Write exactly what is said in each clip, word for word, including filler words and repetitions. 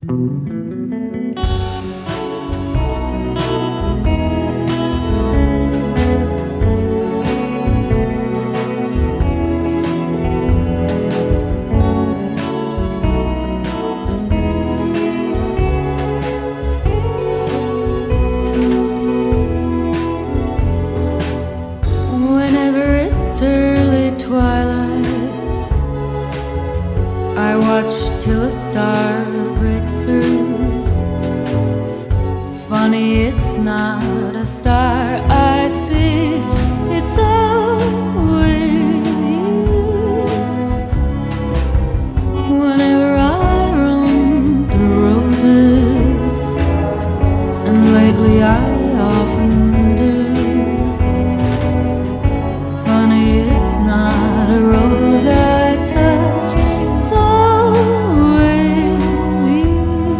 Whenever it's early twilight, I watch till a star breaks through. Funny, it's not a star I see, it's always you. Whenever I roam the roses, and lately I often do. Funny, it's not a rose I touch, it's always you.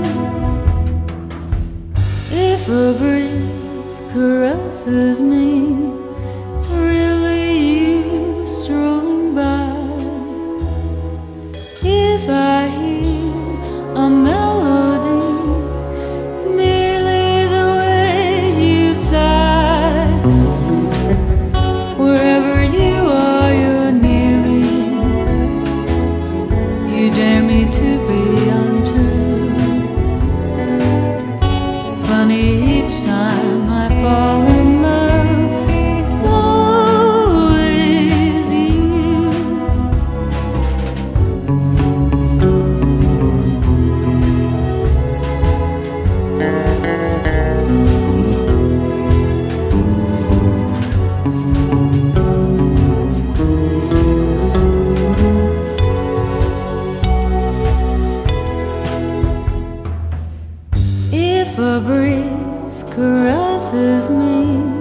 If a breeze caresses me, it's really you strolling by. If I hear a melody, it's merely the way you sigh. Wherever you are, you're near me, you dare me to be untrue. Funny, each time I fall in love, it's always you. If a breeze caresses me,